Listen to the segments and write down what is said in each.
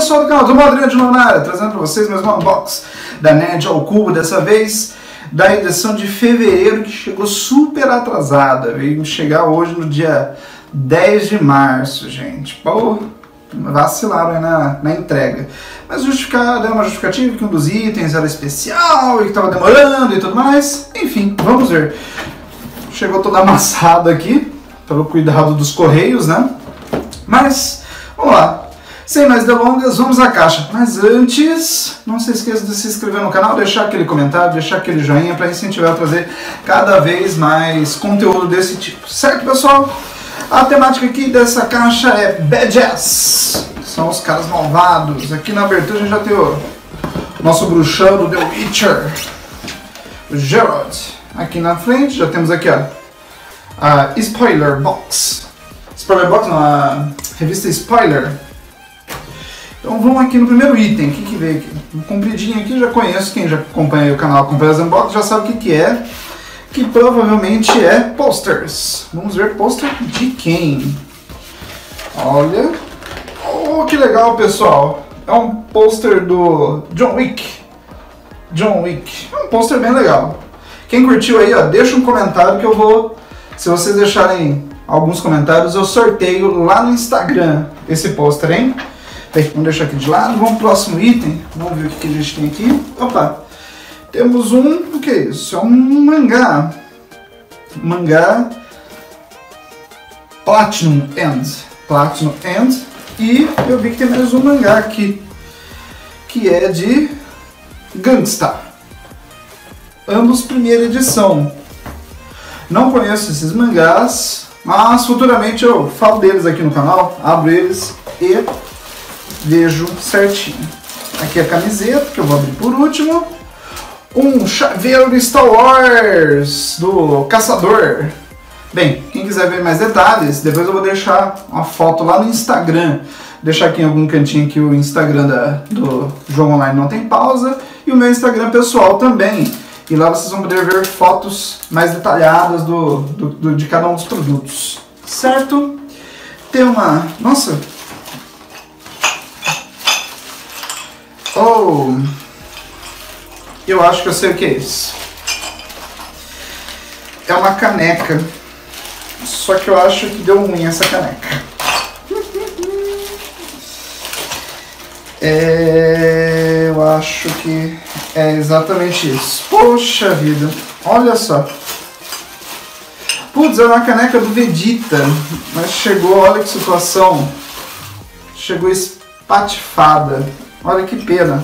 pessoal do canal do Adriano de Lunária, trazendo para vocês mais uma unbox da Nerd ao Cubo, dessa vez da edição de fevereiro, que chegou super atrasada, veio chegar hoje no dia 10 de março, gente. Pô, vacilaram aí na entrega. Mas deu uma justificativa que um dos itens era especial e que estava demorando e tudo mais. Enfim, vamos ver. Chegou toda amassada aqui, pelo cuidado dos correios, né? Mas, vamos lá. Sem mais delongas, vamos à caixa. Mas antes, não se esqueça de se inscrever no canal, deixar aquele comentário, deixar aquele joinha para incentivar a trazer cada vez mais conteúdo desse tipo. Certo, pessoal? A temática aqui dessa caixa é Badass. São os caras malvados. Aqui na abertura a gente já tem o nosso bruxão do The Witcher, o Geralt. Aqui na frente já temos aqui a Spoiler Box. Spoiler Box não, a revista Spoiler. Então vamos aqui no primeiro item. O que veio aqui? Um compridinho aqui, já conheço. Quem já acompanha o canal, acompanha as unboxings, já sabe o que é. Que provavelmente é posters. Vamos ver pôster de quem? Olha. Oh, que legal, pessoal. É um pôster do John Wick. John Wick. É um pôster bem legal. Quem curtiu aí, ó, deixa um comentário que eu vou... Se vocês deixarem alguns comentários, eu sorteio lá no Instagram esse pôster, hein? Bem, vamos deixar aqui de lado. Vamos pro próximo item. Vamos ver o que a gente tem aqui. Opa! Temos o que é isso? É um mangá. Mangá Platinum End. Platinum End. E eu vi que tem mais um mangá aqui, que é de Gangsta. Ambos primeira edição. Não conheço esses mangás, mas futuramente eu falo deles aqui no canal, abro eles e vejo certinho. Aqui a camiseta, que eu vou abrir por último. Um chaveiro de Star Wars, do Caçador. Bem, quem quiser ver mais detalhes, depois eu vou deixar uma foto lá no Instagram. Deixar aqui em algum cantinho que o Instagram do Jogo Online Não Tem Pausa. E o meu Instagram pessoal também. E lá vocês vão poder ver fotos mais detalhadas de cada um dos produtos. Certo? Tem uma... Nossa! Oh! Eu acho que eu sei o que é isso. É uma caneca. Só que eu acho que deu ruim essa caneca. Eu acho que é exatamente isso. Poxa vida. Olha só. Putz, é uma caneca do Vegeta. Mas chegou, olha que situação. Chegou espatifada. Olha que pena.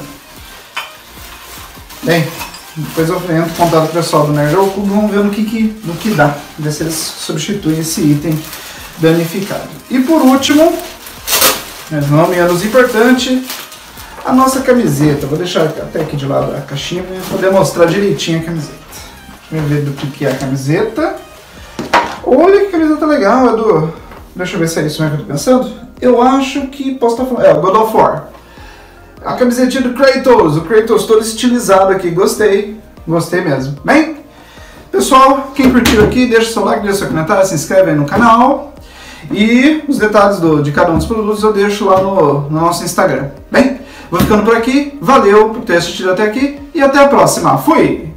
Bem, depois eu entro contar pro pessoal do Nerd ao Cubo, vamos ver no que dá, ver se eles substituem esse item danificado. E por último, mas não menos importante, a nossa camiseta. Vou deixar até aqui de lado a caixinha para poder mostrar direitinho a camiseta. Deixa eu ver do que é a camiseta. Olha que camiseta legal, é do... Deixa eu ver se é isso mesmo que eu tô pensando. Eu acho que posso estar falando... É, o God of War. A camisetinha do Kratos, o Kratos todo estilizado aqui, gostei mesmo. Bem, pessoal, quem curtiu aqui, deixa seu like, deixa seu comentário, se inscreve aí no canal. E os detalhes de cada um dos produtos eu deixo lá no nosso Instagram. Bem, vou ficando por aqui, valeu por ter assistido até aqui e até a próxima. Fui!